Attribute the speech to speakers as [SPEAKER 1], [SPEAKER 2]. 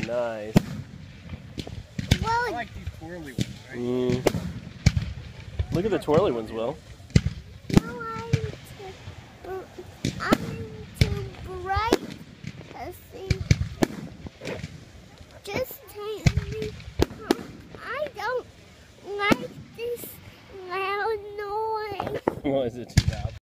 [SPEAKER 1] nice.
[SPEAKER 2] Well,
[SPEAKER 3] I like these twirly ones, right?
[SPEAKER 1] Look at the twirly ones, Will.
[SPEAKER 2] no, I'm too bright. Let's see. Just take me. I don't like this loud noise.
[SPEAKER 1] Well, is it too loud?